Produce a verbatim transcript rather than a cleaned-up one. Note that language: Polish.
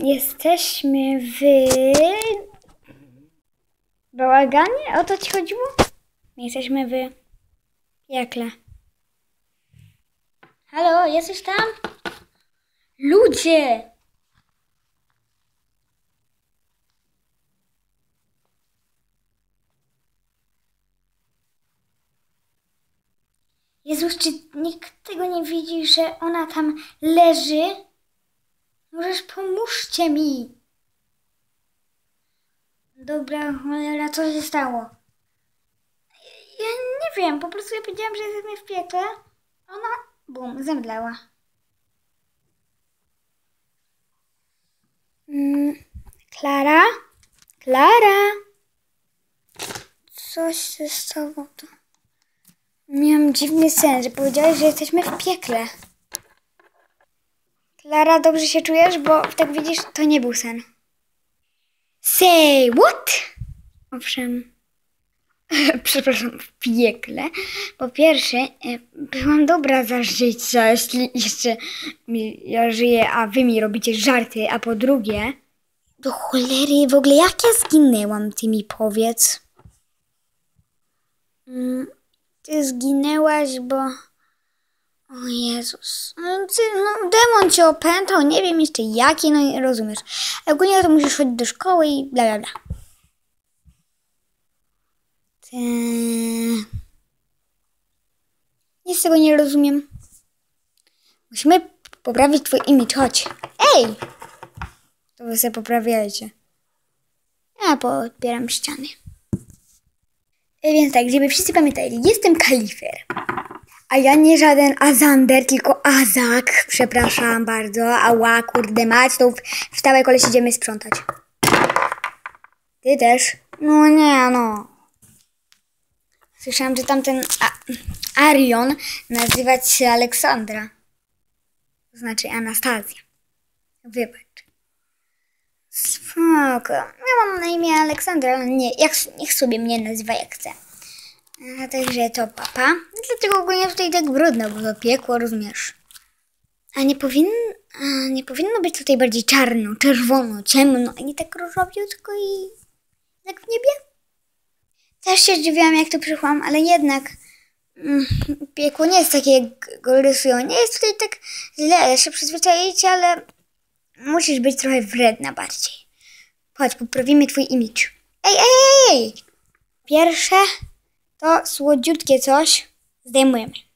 Jesteśmy w bałaganie? O to ci chodziło? Jesteśmy w piekle. Halo, jesteś tam? Ludzie! Jezus, czy nikt tego nie widzi, że ona tam leży? Możesz, pomóżcie mi. Dobra, cholera, co się stało? Ja nie wiem, po prostu ja powiedziałam, że jesteśmy w piekle. Ona, bum, zemdlała. Mm, Klara? Klara? Coś się stało. To... Miałam dziwny sen, że powiedziałeś, że jesteśmy w piekle. Klara, dobrze się czujesz? Bo tak widzisz, to nie był sen. Say what? Owszem. Przepraszam, w piekle. Po pierwsze, byłam dobra za życia, jeśli jeszcze ja żyję, a wy mi robicie żarty. A po drugie, do cholery, w ogóle jak ja zginęłam, ty mi powiedz. Ty zginęłaś, bo... O Jezus. No, ty, no, demon cię opętał, nie wiem jeszcze jaki, no i rozumiesz. A ogólnie to musisz chodzić do szkoły i bla bla bla. Ty... Nic z tego nie rozumiem. Musimy poprawić twój imidż, chodź. Ej! To wy sobie poprawiajcie. Ja podpieram ściany. Więc tak, żeby wszyscy pamiętali, jestem Kalifer. A ja nie żaden Azander, tylko Azak. Przepraszam bardzo. Ała, kurde mać, to wstawaj, koleś, idziemy sprzątać. Ty też? No nie, no. Słyszałam, że tamten Arion nazywać się Aleksandra. To znaczy Anastazja. Wybacz. Spoko. Ja mam na imię Aleksandra, ale nie, jak, niech sobie mnie nazywa jak chce. A także to papa. Dlaczego ogólnie tutaj tak brudno, bo to piekło, rozumiesz? A nie powinno, a nie powinno być tutaj bardziej czarno, czerwono, ciemno, a nie tak różowiutko i jak w niebie? Też się zdziwiłam, jak tu przyszłam, ale jednak mm, piekło nie jest takie, jak go rysują. Nie jest tutaj tak źle, się przyzwyczaicie, ale musisz być trochę wredna bardziej. Chodź, poprawimy twój imidż. Ej, ej, ej! Pierwsze to słodziutkie coś zdejmujemy.